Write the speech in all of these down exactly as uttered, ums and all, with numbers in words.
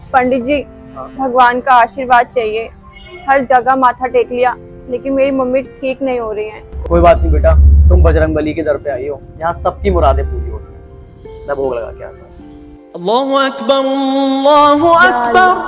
पंडित जी, भगवान का आशीर्वाद चाहिए। हर जगह माथा टेक लिया लेकिन मेरी मम्मी ठीक नहीं हो रही है। कोई बात नहीं बेटा, तुम बजरंगबली के दर पे आई हो, यहाँ सबकी मुरादें पूरी होती हैं। मैं भोग लगा के आता हूँ। अल्लाहु अकबर, अल्लाहु अकबर।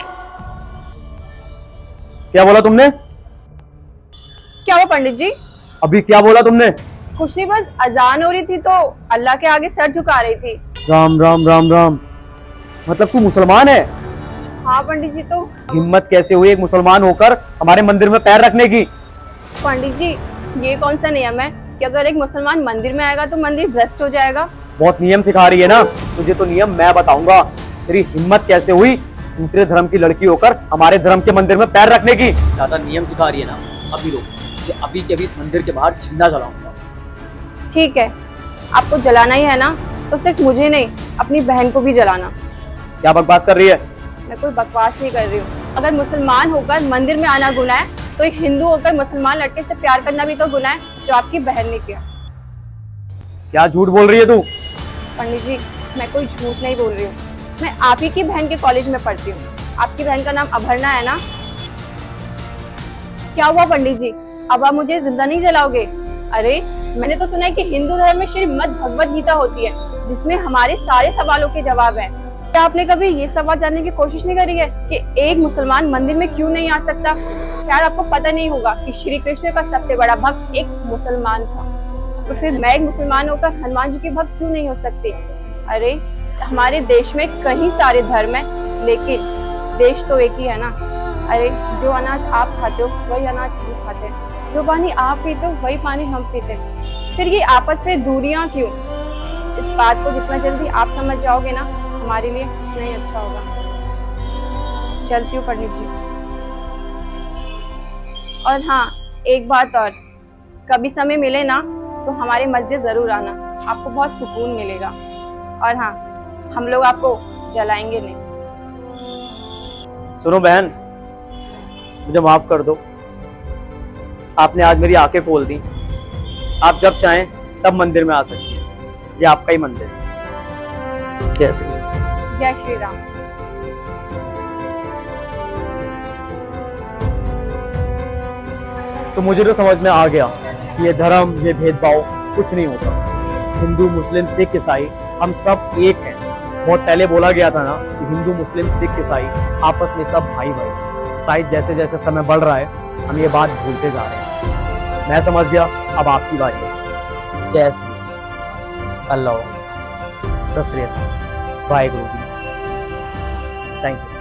क्या बोला तुमने? क्या हुआ पंडित जी? अभी क्या बोला तुमने? कुछ नहीं, बस अजान हो रही थी तो अल्लाह के आगे सर झुका रही थी। राम राम राम राम। मतलब तू मुसलमान है? हाँ पंडित जी। तो हिम्मत कैसे हुई एक मुसलमान होकर हमारे मंदिर में पैर रखने की? पंडित जी, ये कौन सा नियम है कि अगर एक मुसलमान मंदिर में आएगा तो मंदिर भ्रष्ट हो जाएगा? बहुत नियम सिखा रही है ना तुझे, तो नियम मैं बताऊंगा। तेरी हिम्मत कैसे हुई दूसरे धर्म की लड़की होकर हमारे धर्म के मंदिर में पैर रखने की? ज्यादा नियम सिखा रही है ना, अभी रोक, ये अभी के अभी इस मंदिर के बाहर जिंदा जलाऊंगा। ठीक है, आपको जलाना ही है ना, तो सिर्फ मुझे नहीं अपनी बहन को भी जलाना। क्या बकवास कर रही है? मैं कोई बकवास नहीं कर रही हूँ। अगर मुसलमान होकर मंदिर में आना गुनाह है तो एक हिंदू होकर मुसलमान लड़के से प्यार करना भी तो गुनाह है, जो आपकी बहन ने किया। क्या झूठ बोल रही है तू? पंडित जी, मैं कोई झूठ नहीं बोल रही हूँ। मैं आप ही की बहन के कॉलेज में पढ़ती हूँ। आपकी बहन का नाम अभरना है ना? क्या हुआ पंडित जी, अब आप मुझे जिंदा नहीं जलाओगे? अरे मैंने तो सुना है कि हिंदू धर्म में श्रीमद् भगवत गीता होती है जिसमें हमारे सारे सवालों के जवाब है। क्या आपने कभी ये सवाल जानने की कोशिश नहीं करी है कि एक मुसलमान मंदिर में क्यों नहीं आ सकता? शायद आपको पता नहीं होगा कि श्री कृष्ण का सबसे बड़ा भक्त एक मुसलमान था, तो फिर मैं एक मुसलमान होकर हनुमान जी की भक्त क्यों नहीं हो सकती? अरे हमारे देश में कई सारे धर्म है लेकिन देश तो एक ही है ना। अरे जो अनाज आप खाते हो वही अनाज हम खाते हैं, जो पानी आप पीते हो वही पानी हम पीते हैं, फिर ये आपस में दूरियां क्यों? इस बात को जितना जल्दी आप समझ जाओगे ना, हमारे लिए नहीं अच्छा होगा। चलती हूँ पंडित जी। और हाँ, एक बात और, कभी समय मिले ना तो हमारे मस्जिद जरूर आना, आपको बहुत सुकून मिलेगा। और हाँ, हम लोग आपको जलाएंगे नहीं। सुनो बहन, मुझे माफ कर दो, आपने आज मेरी आंखें खोल दी। आप जब चाहें तब मंदिर में आ सकती हैं, ये आपका ही मंदिर है। जय श्री राम। जय श्री राम। तो मुझे तो समझ में आ गया कि ये धर्म, ये भेदभाव कुछ नहीं होता। हिंदू मुस्लिम सिख ईसाई हम सब एक हैं। बहुत पहले बोला गया था ना कि हिंदू मुस्लिम सिख ईसाई आपस में सब भाई भाई। शायद जैसे जैसे समय बढ़ रहा है हम ये बात भूलते जा रहे हैं। मैं समझ गया, अब आपकी बारी है। जय श्री अल्लाह, सत श्री अकाल, वाहेगुरु जी, थैंक यू।